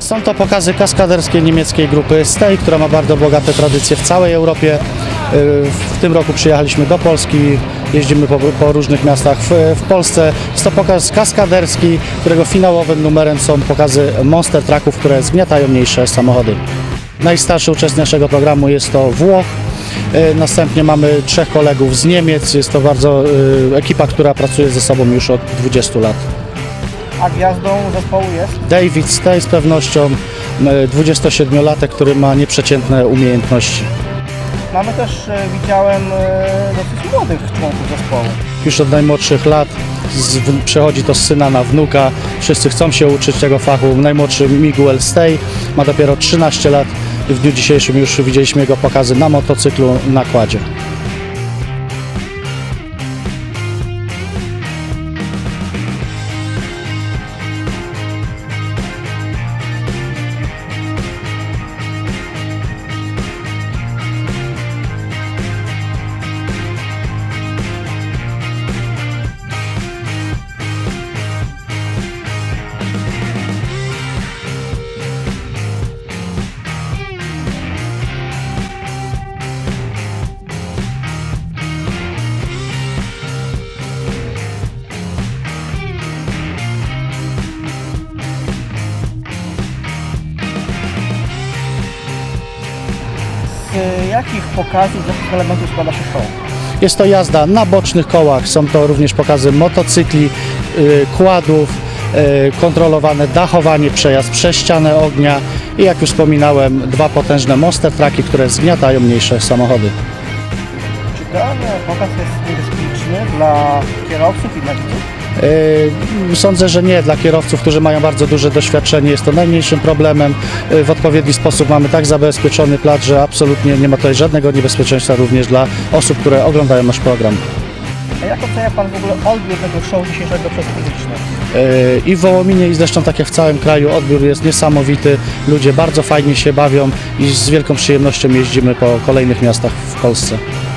Są to pokazy kaskaderskie niemieckiej grupy Stey, która ma bardzo bogate tradycje w całej Europie. W tym roku przyjechaliśmy do Polski, jeździmy po różnych miastach w Polsce. Jest to pokaz kaskaderski, którego finałowym numerem są pokazy monster trucków, które zgniatają mniejsze samochody. Najstarszy uczestnik naszego programu jest to Włoch. Następnie mamy 3 kolegów z Niemiec. Jest to bardzo ekipa, która pracuje ze sobą już od 20 lat. A gwiazdą zespołu jest? David Stey z pewnością, 27-latek, który ma nieprzeciętne umiejętności. Mamy też, widziałem, dosyć młodych członków zespołu. Już od najmłodszych lat przechodzi to z syna na wnuka. Wszyscy chcą się uczyć tego fachu. Najmłodszy Miguel Stey ma dopiero 13 lat i w dniu dzisiejszym już widzieliśmy jego pokazy na motocyklu na kładzie. Z jakich pokazów, z jakich elementów składa się show? Jest to jazda na bocznych kołach, są to również pokazy motocykli, kładów, kontrolowane dachowanie, przejazd przez ścianę ognia i jak już wspominałem 2 potężne monster trucki, które zgniatają mniejsze samochody. Czy ten pokaz jest niebezpieczny dla kierowców i dla widzów? Sądzę, że nie. Dla kierowców, którzy mają bardzo duże doświadczenie, jest to najmniejszym problemem. W odpowiedni sposób mamy tak zabezpieczony plac, że absolutnie nie ma tutaj żadnego niebezpieczeństwa również dla osób, które oglądają nasz program. A jak ocenia Pan w ogóle odbiór tego show dzisiejszego przez publiczność? I w Wołominie, i zresztą tak jak w całym kraju, odbiór jest niesamowity. Ludzie bardzo fajnie się bawią i z wielką przyjemnością jeździmy po kolejnych miastach w Polsce.